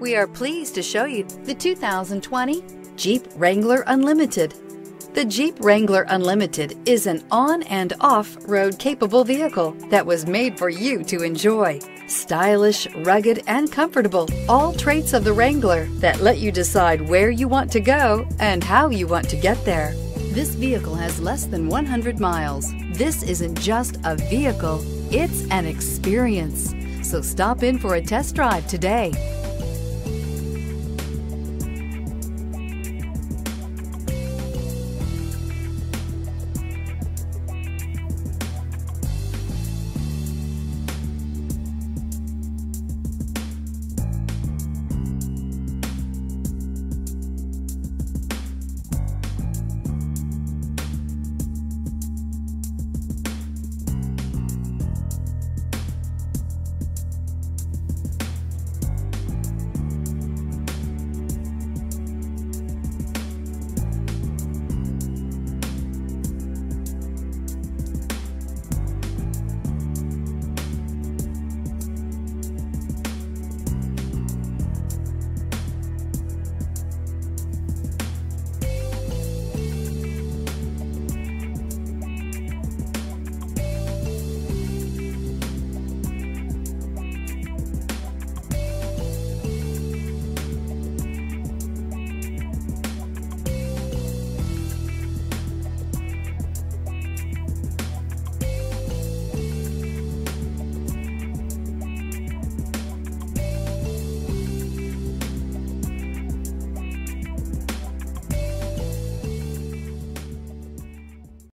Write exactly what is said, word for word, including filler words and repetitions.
We are pleased to show you the two thousand twenty Jeep Wrangler Unlimited. The Jeep Wrangler Unlimited is an on- and off-road capable vehicle that was made for you to enjoy. Stylish, rugged, and comfortable, all traits of the Wrangler that let you decide where you want to go and how you want to get there. This vehicle has less than one hundred miles. This isn't just a vehicle, it's an experience. So stop in for a test drive today.